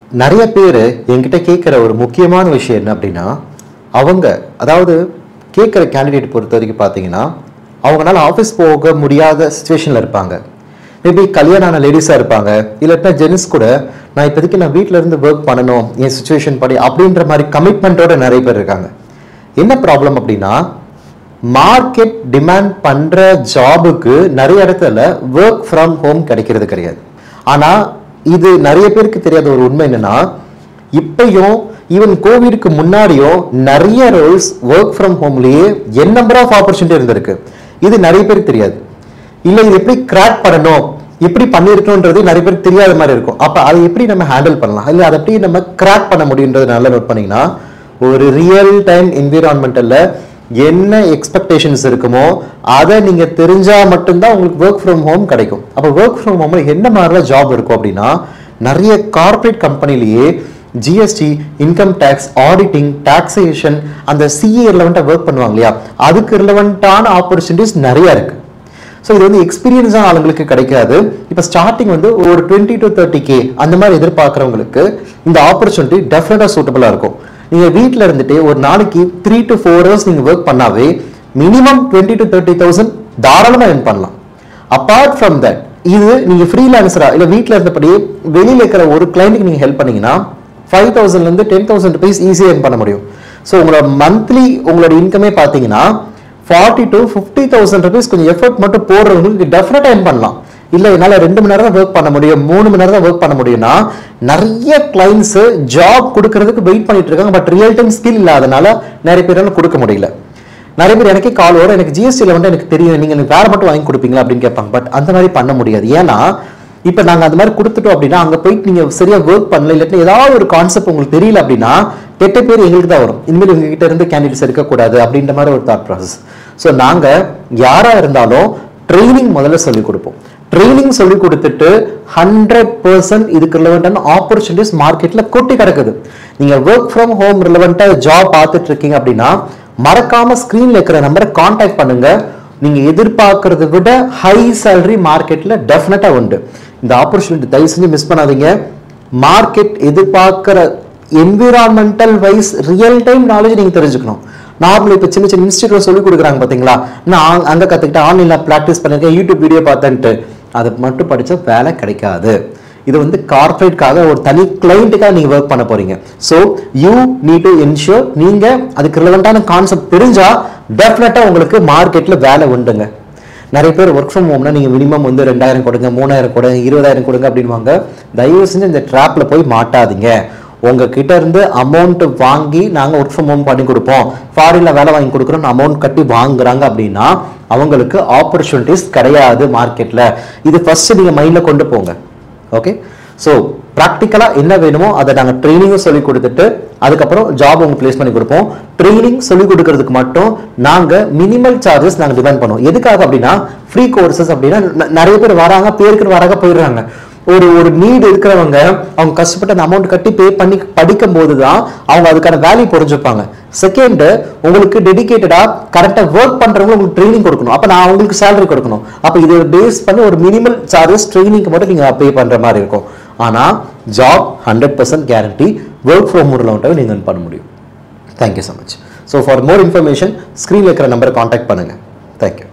நிறைய பேர் என்கிட்ட கேட்குற ஒரு முக்கியமான விஷயம் என்ன அப்படின்னா, அவங்க அதாவது கேட்குற கேண்டிடேட் பொறுத்த வரைக்கும் பார்த்தீங்கன்னா, அவங்களால ஆஃபீஸ் போக முடியாத சுச்சுவேஷனில் இருப்பாங்க. மேபி கல்யாணம் ஆன லேடிஸாக இருப்பாங்க, இல்லாட்டா ஜென்ஸ் கூட நான் இப்போதைக்கு நான் வீட்டில் இருந்து ஒர்க் பண்ணணும் என் சுச்சுவேஷன் படி அப்படின்ற மாதிரி கமிட்மெண்ட்டோட நிறைய பேர் இருக்காங்க. என்ன ப்ராப்ளம் அப்படின்னா, மார்க்கெட் டிமாண்ட் பண்ணுற ஜாபுக்கு நிறைய இடத்துல ஒர்க் ஃப்ரம் ஹோம் கிடைக்கிறது கிடையாது. ஆனால் இது நிறைய பேருக்கு தெரியாத ஒரு உண்மை என்னன்னா, இப்பயும் ஈவன் கோவிட்க்கு முன்னாடியும் நிறைய ரோல்ஸ் ஒர்க் ஃப்ரம் ஹோம்லேயே என் நம்பர் ஆஃப் ஆப்பர்ச்சுனிட்டி இருந்திருக்கு. இது நிறைய பேருக்கு தெரியாது. இல்லை இது எப்படி கிராக் பண்ணணும், எப்படி பண்ணியிருக்கணுன்றது நிறைய பேருக்கு தெரியாத மாதிரி இருக்கும். அப்போ அதை எப்படி நம்ம ஹேண்டில் பண்ணலாம், இல்லை அதை எப்படி நம்ம கிராக் பண்ண முடியுன்றது நல்லா நோட் பண்ணிங்கன்னா, ஒரு ரியல் டைம் என்விரான்மெண்டலில் என்ன எக்ஸ்பெக்டேஷன்ஸ் இருக்குமோ அதை நீங்கள் தெரிஞ்சால் மட்டும்தான் உங்களுக்கு ஒர்க் ஃப்ரம் ஹோம் கிடைக்கும். அப்போ ஒர்க் ஃப்ரம் ஹோமில் என்ன மாதிரிலாம் ஜாப் இருக்கும் அப்படின்னா, நிறைய கார்பரேட் கம்பெனிலேயே GST, income tax, auditing, taxation, அந்த சிஏ ரிலவெண்ட்டாக ஒர்க் பண்ணுவாங்க இல்லையா, அதுக்கு ரிலவெண்ட்டான ஆப்பர்ச்சுனிட்டிஸ் நிறையா இருக்குது. ஸோ இது வந்து எக்ஸ்பீரியன்ஸான ஆளுங்களுக்கு கிடைக்காது. இப்போ ஸ்டார்டிங் வந்து ஒரு 20 to 30K அந்த மாதிரி எதிர்பார்க்குறவங்களுக்கு இந்த ஆப்பர்ச்சுனிட்டி டெஃபினட்டாக சூட்டபுளாக இருக்கும். நீங்கள் வீட்டில் இருந்துட்டு ஒரு நாளைக்கு 3 to 4 hours நீங்கள் ஒர்க் பண்ணாவே மினிமம் 20 to 30,000 தாராளமாக earn பண்ணலாம். அப்பார்ட் ஃப்ரம் தட், இது நீங்கள் ஃப்ரீலான்சராக இல்லை வீட்டில் இருந்தபடி வெளியில் இருக்கிற ஒரு கிளைண்ட்டுக்கு நீங்கள் ஹெல்ப் பண்ணீங்கன்னா 5,000 to 10,000 rupees ஈஸியாக earn பண்ண முடியும். ஸோ உங்களோட மந்த்லி உங்களோட இன்கமே பார்த்தீங்கன்னா 40 to 50,000 rupees கொஞ்சம் எஃபர்ட் மட்டும் போடுறவங்களுக்கு டெஃபினட்டாக earn பண்ணலாம். இல்லை என்னால் 2 மணி நேரம் தான் ஒர்க் பண்ண முடியும், 3 மணி நேரம் தான் ஒர்க் பண்ண முடியும்னா நிறைய கிளைண்ட்ஸ் ஜாப் கொடுக்கறதுக்கு வெயிட் பண்ணிட்டு இருக்காங்க. பட் ரியல் டைம் ஸ்கில் இல்லாதனால நிறைய பேரால கொடுக்க முடியல. நிறைய பேர் எனக்கே கால் வரும், எனக்கு ஜிஎஸ்டியில் வந்து எனக்கு தெரியும், நீங்கள் எனக்கு வேற மட்டும் வாங்கி கொடுப்பீங்களா அப்படின்னு கேட்பாங்க. பட் அந்த மாதிரி பண்ண முடியாது. ஏன்னா இப்போ நாங்கள் அந்த மாதிரி கொடுத்துட்டோம் அப்படின்னா அங்கே போயிட்டு நீங்கள் சரியாக ஒர்க் பண்ணல, இல்லாட்டி ஏதாவது ஒரு கான்செப்ட் உங்களுக்கு தெரியல அப்படின்னா கெட்ட பேர் எங்களுக்கு தான் வரும். இனிமேல் உங்ககிட்ட இருந்து கேண்டிடேட்ஸ் இருக்கக்கூடாது அப்படின்ற மாதிரி ஒரு தாட் ப்ராசஸ். ஸோ நாங்கள் யாராக இருந்தாலும் ட்ரைனிங் முதல்ல சொல்லிக் கொடுப்போம். ட்ரைனிங் சொல்லி கொடுத்துட்டு 100% இதுக்கு ரிலவெண்டான ஆப்பர்ச்சுனிட்டிஸ் மார்க்கெட்ல கொட்டி கிடக்குது. நீங்க ஒர்க் ஃப்ரம் ஹோம் ரிலவெண்டா ஜாப் பார்த்துட்டு இருக்கீங்க அப்படின்னா மறக்காம ஸ்கிரீன்ல இருக்கிற நம்பரை கான்டாக்ட் பண்ணுங்க. நீங்க எதிர்பார்க்கறத விட ஹை சேலரி மார்க்கெட்ல டெஃபினட்டா உண்டு. இந்த ஆப்பர்ச்சுனிட்டி தயவு செஞ்சு மிஸ் பண்ணாதீங்க. மார்க்கெட் எதிர்பார்க்கிற environmental wise real time knowledge நீங்க தெரிஞ்சுக்கணும். நார்மலி இப்போ சின்ன சின்ன இன்ஸ்டியூட்ல சொல்லி கொடுக்குறாங்க பார்த்தீங்களா, நான் அங்கே கற்றுக்கிட்டேன், ஆன்லைனில் ப்ராக்டிஸ் பண்ணியிருக்கேன், யூடியூப் வீடியோ பார்த்தேன்ட்டு அதை மட்டும் படித்தா வேலை கிடைக்காது. இது வந்து கார்பரேட்காக ஒரு தனி கிளைண்ட்டுக்காக நீங்கள் ஒர்க் பண்ண போறீங்க. So you need to ensure நீங்கள் அதுக்கு ரிலவெண்டான கான்செப்ட் தெரிஞ்சால் டெஃபினட்டாக உங்களுக்கு மார்க்கெட்டில் வேலை உண்டுங்க. நிறைய பேர் ஒர்க் ஃப்ரம் ஹோம்னா நீங்கள் மினிமம் வந்து 2,000 கொடுங்க, 3,000 கொடுங்க, 20,000 கொடுங்க அப்படின்வாங்க. தயவு செஞ்சு இந்த ட்ராப்பில் போய் மாட்டாதீங்க. உங்ககிட்ட இருந்து அமௌண்ட் வாங்கி நாங்கள் ஒர்க் ஃப்ரம் ஹோம் பண்ணி கொடுப்போம், ஃபாரின்ல வேலை வாங்கி கொடுக்குறோம், அமௌண்ட் கட்டி வாங்குறாங்க அப்படின்னா அவங்களுக்கு ஆப்பர்ச்சுனிட்டிஸ் கிடையாது மார்க்கெட்ல. இது ஃபர்ஸ்ட் நீங்க மைண்ட்ல கொண்டு போங்க. ஓகே, ஸோ ப்ராக்டிக்கலாக என்ன வேணுமோ அதை நாங்கள் ட்ரைனிங்கும் சொல்லி கொடுத்துட்டு அதுக்கப்புறம் ஜாப் உங்களுக்கு பிளேஸ் பண்ணி கொடுப்போம். ட்ரைனிங் சொல்லி கொடுக்கறதுக்கு மட்டும் நாங்கள் மினிமல் சார்ஜஸ் நாங்கள் டிமாண்ட் பண்ணுவோம். எதுக்காக அப்படின்னா ஃப்ரீ கோர்சஸ் அப்படின்னா நிறைய பேர் வராங்க, பேருக்கு வராங்க, போயிடுறாங்க. ஒரு நீட் இருக்கிறவங்க அவங்க கஷ்டப்பட்டு அந்த அமௌண்ட் கட்டி பே பண்ணி படிக்கும் போது தான் அவங்க அதுக்கான வேல்யூ புரிஞ்சுப்பாங்க. செகண்ட், உங்களுக்கு டெடிகேட்டடா கரெக்டா ஒர்க் பண்றவங்க உங்களுக்கு ட்ரைனிங் கொடுக்கணும். அப்ப நான் உங்களுக்கு சேலரி கொடுக்கணும். அப்ப இது பேஸ் பண்ணி ஒரு மினிமல் சார்ஜஸ் ட்ரைனிங்க்கு மட்டும் நீங்க பே பண்ற மாதிரி இருக்கும். ஆனா job 100% guarantee, work from home நீங்க பண்ண முடியும். Thank you so much. So for more information ஸ்க்ரீன்ல இருக்கிற நம்பரை கான்டாக்ட் பண்ணுங்க. தேங்க்யூ.